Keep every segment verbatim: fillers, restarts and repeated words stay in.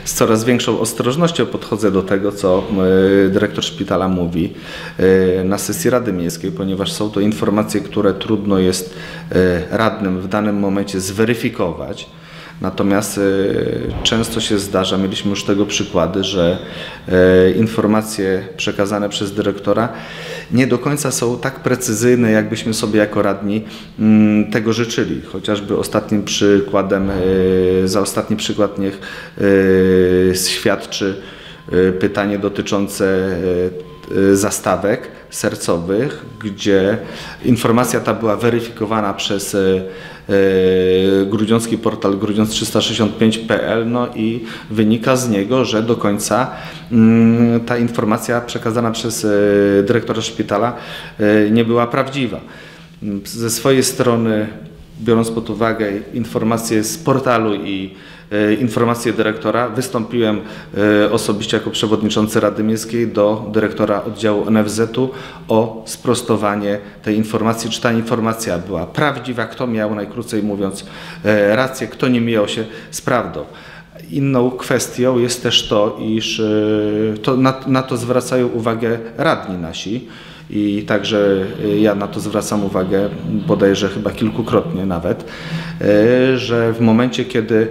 z coraz większą ostrożnością podchodzę do tego, co dyrektor szpitala mówi na sesji Rady Miejskiej, ponieważ są to informacje, które trudno jest radnym w danym momencie zweryfikować. Natomiast często się zdarza, mieliśmy już tego przykłady, że informacje przekazane przez dyrektora nie do końca są tak precyzyjne, jakbyśmy sobie jako radni tego życzyli. Chociażby ostatnim przykładem, za ostatni przykład niech świadczy pytanie dotyczące zastawek sercowych, gdzie informacja ta była weryfikowana przez grudziącki portal grudziąc trzysta sześćdziesiąt pięć kropka p l, no i wynika z niego, że do końca ta informacja przekazana przez dyrektora szpitala nie była prawdziwa. Ze swojej strony, biorąc pod uwagę informacje z portalu i informacje dyrektora, wystąpiłem osobiście jako przewodniczący Rady Miejskiej do dyrektora oddziału N F Z u o sprostowanie tej informacji, czy ta informacja była prawdziwa, kto miał, najkrócej mówiąc, rację, kto nie mijał się z prawdą. Inną kwestią jest też to, iż to, na, na to zwracają uwagę radni nasi. I także ja na to zwracam uwagę, bodajże chyba kilkukrotnie nawet, że w momencie, kiedy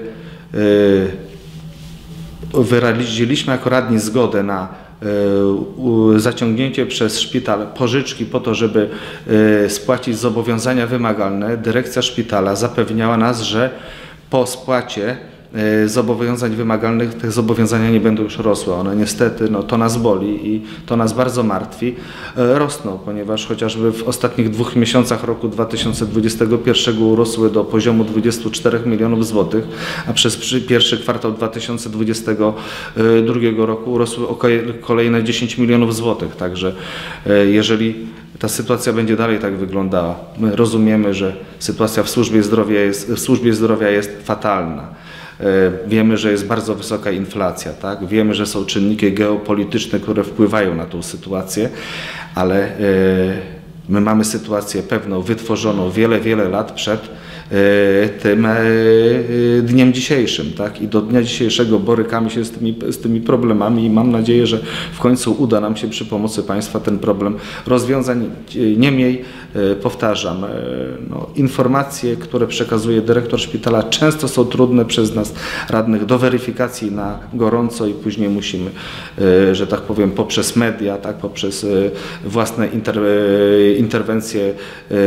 wyraziliśmy jako radni zgodę na zaciągnięcie przez szpital pożyczki po to, żeby spłacić zobowiązania wymagalne, dyrekcja szpitala zapewniała nas, że po spłacie zobowiązań wymagalnych te zobowiązania nie będą już rosły. One niestety, no, to nas boli i to nas bardzo martwi, rosną, ponieważ chociażby w ostatnich dwóch miesiącach roku dwa tysiące dwudziestego pierwszego urosły do poziomu dwudziestu czterech milionów złotych, a przez pierwszy kwartał dwa tysiące dwudziestego drugiego roku urosły o kolejne dziesięć milionów złotych. Także jeżeli ta sytuacja będzie dalej tak wyglądała, my rozumiemy, że sytuacja w służbie zdrowia jest, w służbie zdrowia jest fatalna. Wiemy, że jest bardzo wysoka inflacja, tak? Wiemy, że są czynniki geopolityczne, które wpływają na tą sytuację, ale my mamy sytuację pewną, wytworzoną wiele, wiele lat przed tym dniem dzisiejszym, tak? I do dnia dzisiejszego borykamy się z tymi, z tymi problemami i mam nadzieję, że w końcu uda nam się przy pomocy państwa ten problem rozwiązać. Niemniej, powtarzam, no, informacje, które przekazuje dyrektor szpitala, często są trudne przez nas radnych do weryfikacji na gorąco i później musimy, że tak powiem, poprzez media, tak, poprzez własne inter, interwencje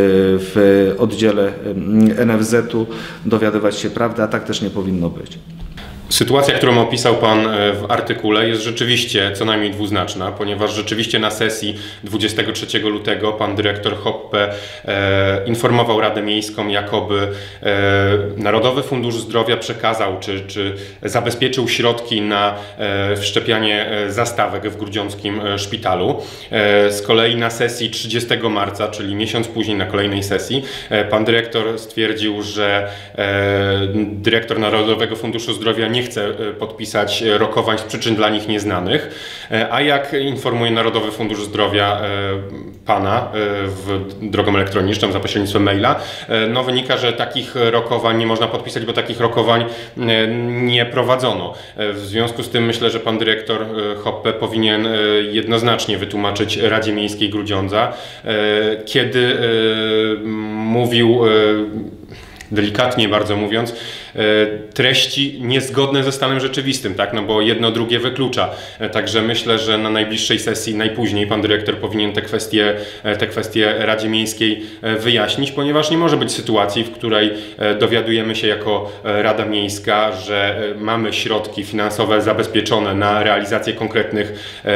w oddziale N F Z u dowiadywać się prawdy, a tak też nie powinno być. Sytuacja, którą opisał Pan w artykule, jest rzeczywiście co najmniej dwuznaczna, ponieważ rzeczywiście na sesji dwudziestego trzeciego lutego pan dyrektor Hoppe e, informował Radę Miejską, jakoby e, Narodowy Fundusz Zdrowia przekazał czy, czy zabezpieczył środki na e, wszczepianie zastawek w grudziąckim szpitalu. E, z kolei na sesji trzydziestego marca, czyli miesiąc później na kolejnej sesji, e, pan dyrektor stwierdził, że e, dyrektor Narodowego Funduszu Zdrowia nie nie chce podpisać rokowań z przyczyn dla nich nieznanych, a jak informuje Narodowy Fundusz Zdrowia pana w drogą elektroniczną za pośrednictwem maila, no wynika, że takich rokowań nie można podpisać, bo takich rokowań nie prowadzono. W związku z tym myślę, że pan dyrektor Hoppe powinien jednoznacznie wytłumaczyć Radzie Miejskiej Grudziądza, kiedy mówił, delikatnie bardzo mówiąc, treści niezgodne ze stanem rzeczywistym, tak? No bo jedno drugie wyklucza. Także myślę, że na najbliższej sesji najpóźniej pan dyrektor powinien te kwestie, te kwestie Radzie Miejskiej wyjaśnić, ponieważ nie może być sytuacji, w której dowiadujemy się jako Rada Miejska, że mamy środki finansowe zabezpieczone na realizację konkretnych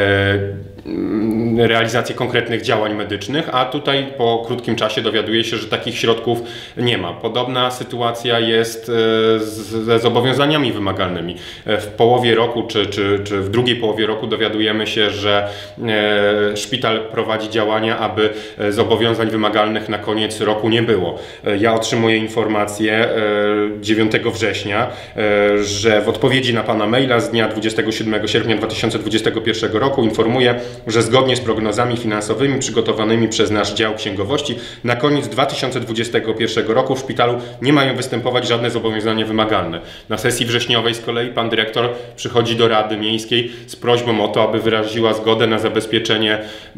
realizację konkretnych działań medycznych, a tutaj po krótkim czasie dowiaduje się, że takich środków nie ma. Podobna sytuacja jest ze zobowiązaniami wymagalnymi. W połowie roku czy, czy, czy w drugiej połowie roku dowiadujemy się, że szpital prowadzi działania, aby zobowiązań wymagalnych na koniec roku nie było. Ja otrzymuję informację dziewiątego września, że w odpowiedzi na pana maila z dnia dwudziestego siódmego sierpnia dwa tysiące dwudziestego pierwszego roku informuję, że zgodnie z prognozami finansowymi przygotowanymi przez nasz dział księgowości na koniec dwa tysiące dwudziestego pierwszego roku w szpitalu nie mają występować żadne zobowiązania wymagalne. Na sesji wrześniowej z kolei pan dyrektor przychodzi do Rady Miejskiej z prośbą o to, aby wyraziła zgodę na zabezpieczenie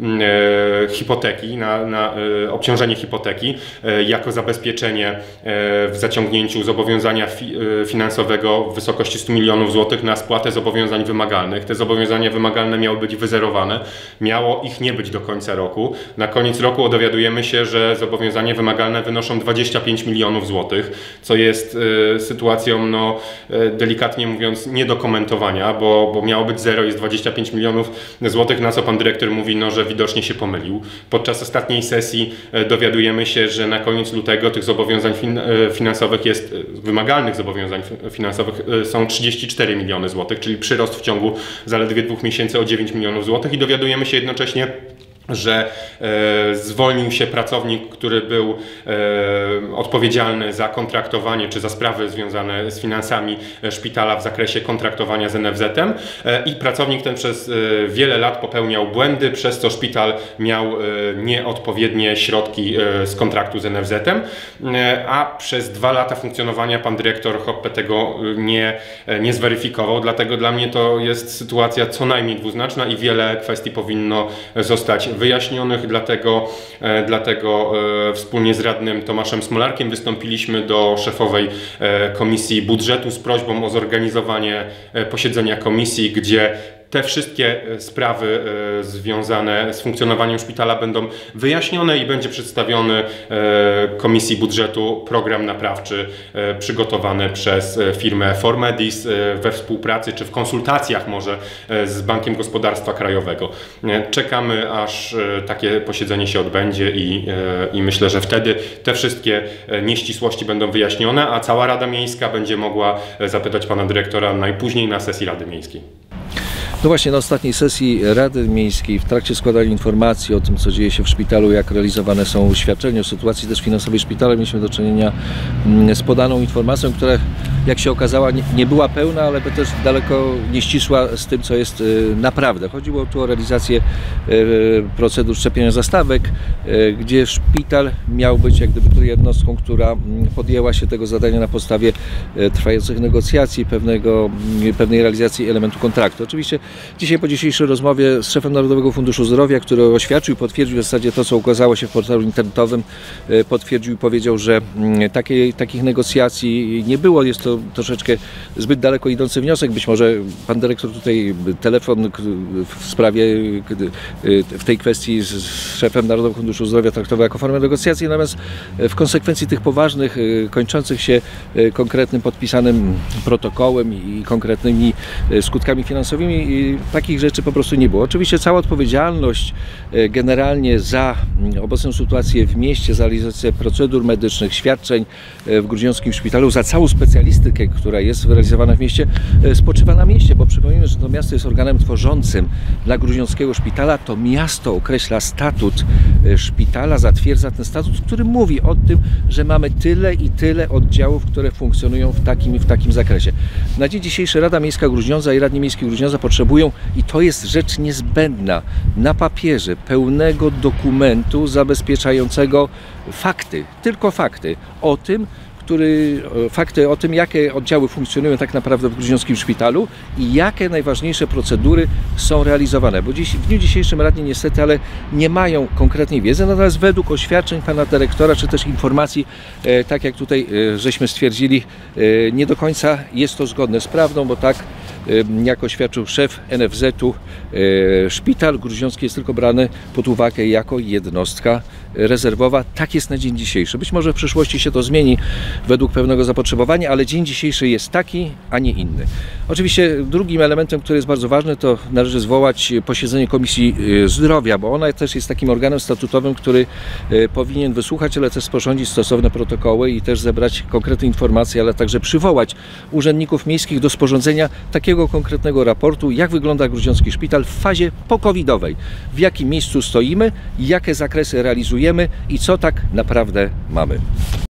e, hipoteki, na, na e, obciążenie hipoteki e, jako zabezpieczenie e, w zaciągnięciu zobowiązania fi, e, finansowego w wysokości stu milionów złotych na spłatę zobowiązań wymagalnych. Te zobowiązania wymagalne miały być wyzerowane, miało ich nie być do końca roku. Na koniec roku dowiadujemy się, że zobowiązania wymagalne wynoszą dwadzieścia pięć milionów złotych, co jest e, sytuacją, no, e, delikatnie mówiąc, nie do komentowania, bo, bo miało być zero, jest dwadzieścia pięć milionów złotych, na co pan dyrektor mówi, no, że widocznie się pomylił. Podczas ostatniej sesji e, dowiadujemy się, że na koniec lutego tych zobowiązań fin, e, finansowych jest, e, wymagalnych zobowiązań finansowych e, są trzydzieści cztery miliony złotych, czyli przyrost w ciągu zaledwie dwóch miesięcy o dziewięć milionów złotych i dowiadujemy się jednocześnie, że e, zwolnił się pracownik, który był e, odpowiedzialny za kontraktowanie czy za sprawy związane z finansami szpitala w zakresie kontraktowania z N F Z-em e, i pracownik ten przez e, wiele lat popełniał błędy, przez co szpital miał e, nieodpowiednie środki e, z kontraktu z N F Z-em, e, a przez dwa lata funkcjonowania pan dyrektor Hoppe tego nie, e, nie zweryfikował, dlatego dla mnie to jest sytuacja co najmniej dwuznaczna i wiele kwestii powinno zostać wyjaśnionych, dlatego, e, dlatego e, wspólnie z radnym Tomaszem Smolarkiem wystąpiliśmy do szefowej e, Komisji Budżetu z prośbą o zorganizowanie e, posiedzenia komisji, gdzie te wszystkie sprawy e, związane z funkcjonowaniem szpitala będą wyjaśnione i będzie przedstawiony e, Komisji Budżetu program naprawczy e, przygotowany przez firmę Formedis e, we współpracy czy w konsultacjach może e, z Bankiem Gospodarstwa Krajowego. E, czekamy, aż e, takie posiedzenie się odbędzie i, e, i myślę, że wtedy te wszystkie nieścisłości będą wyjaśnione, a cała Rada Miejska będzie mogła zapytać pana dyrektora najpóźniej na sesji Rady Miejskiej. No właśnie, na ostatniej sesji Rady Miejskiej w trakcie składania informacji o tym, co dzieje się w szpitalu, jak realizowane są świadczenia o sytuacji też finansowej szpitala, mieliśmy do czynienia z podaną informacją, która, jak się okazała, nie, nie była pełna, ale też daleko nieścisła z tym, co jest naprawdę. Chodziło tu o realizację procedur szczepienia zastawek, gdzie szpital miał być jak gdyby jednostką, która podjęła się tego zadania na podstawie trwających negocjacji, pewnego, pewnej realizacji elementu kontraktu. Oczywiście dzisiaj po dzisiejszej rozmowie z szefem Narodowego Funduszu Zdrowia, który oświadczył i potwierdził w zasadzie to, co ukazało się w portalu internetowym, potwierdził i powiedział, że takiej, takich negocjacji nie było. Jest to troszeczkę zbyt daleko idący wniosek. Być może pan dyrektor tutaj telefon w sprawie, w tej kwestii z szefem Narodowego Funduszu Zdrowia traktował jako formę negocjacji, natomiast w konsekwencji tych poważnych, kończących się konkretnym podpisanym protokołem i konkretnymi skutkami finansowymi, i takich rzeczy po prostu nie było. Oczywiście cała odpowiedzialność generalnie za obecną sytuację w mieście, za realizację procedur medycznych, świadczeń w grudziąckim szpitalu, za całą specjalistykę, która jest realizowana w mieście, spoczywa na mieście, bo przypomnijmy, że to miasto jest organem tworzącym dla grudziąckiego szpitala. To miasto określa statut szpitala, zatwierdza ten statut, który mówi o tym, że mamy tyle i tyle oddziałów, które funkcjonują w takim i w takim zakresie. Na dzień dzisiejszy Rada Miejska Grudziądza i Radni Miejski Grudziądza potrzebują, i to jest rzecz niezbędna, na papierze pełnego dokumentu zabezpieczającego fakty, tylko fakty o tym, który, fakty o tym, jakie oddziały funkcjonują tak naprawdę w grudziąckim szpitalu i jakie najważniejsze procedury są realizowane. Bo dziś, w dniu dzisiejszym radni niestety, ale nie mają konkretnej wiedzy, natomiast według oświadczeń pana dyrektora, czy też informacji, e, tak jak tutaj e, żeśmy stwierdzili, e, nie do końca jest to zgodne z prawdą, bo tak e, jak oświadczył szef N F Z-u, e, szpital grudziącki jest tylko brany pod uwagę jako jednostka rezerwowa. Tak jest na dzień dzisiejszy. Być może w przyszłości się to zmieni według pewnego zapotrzebowania, ale dzień dzisiejszy jest taki, a nie inny. Oczywiście drugim elementem, który jest bardzo ważny, to należy zwołać posiedzenie Komisji Zdrowia, bo ona też jest takim organem statutowym, który powinien wysłuchać, ale też sporządzić stosowne protokoły i też zebrać konkretne informacje, ale także przywołać urzędników miejskich do sporządzenia takiego konkretnego raportu, jak wygląda grudziącki szpital w fazie pokowidowej, w jakim miejscu stoimy, jakie zakresy realizujemy i co tak naprawdę mamy.